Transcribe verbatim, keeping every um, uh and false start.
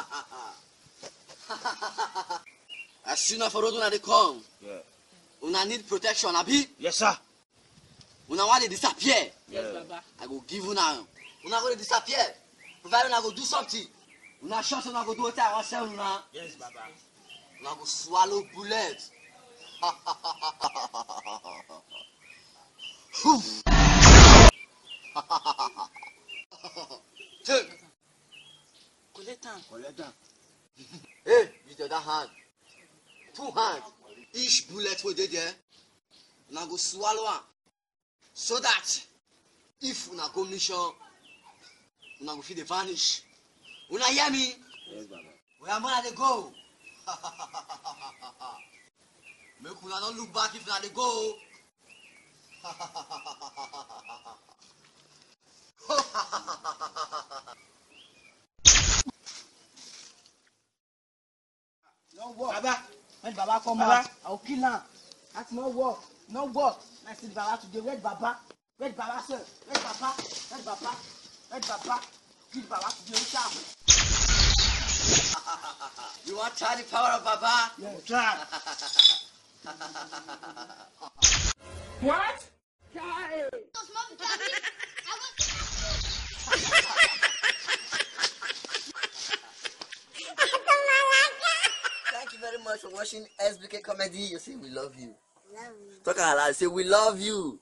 As soon as for road una dey come, Yeah. una need protection, abi? Yes, sir. Una want to disappear. Yes, Yeah. Baba. I go give una. Una go to disappear. Provided una go do something. Una sure say una go do what I want say una. Yes, Baba. Una go swallow bullet. Take. Collect am. Collect them. Hey, with the other hand. Two hands. Each bullet wey dey there. Una go swallow am. So that if una go mission, una go fit dey vanish. Una hear me? Yes, Baba. Where am I dey go? Make una no look back if una dey go. No work. Baba. When Baba come Baba. out, I'll kill him. That's no work. No work. I see Baba today. Where's Baba? Where's Baba, sir? Where's Baba? Where's Baba? Where's Baba? Kill Baba today. Where's Baba? You want to try the power of Baba? Yeah. Try. What? Thank you very much for watching S B K Comedy. You say we love you. Love you. Talk out loud. Say we love you.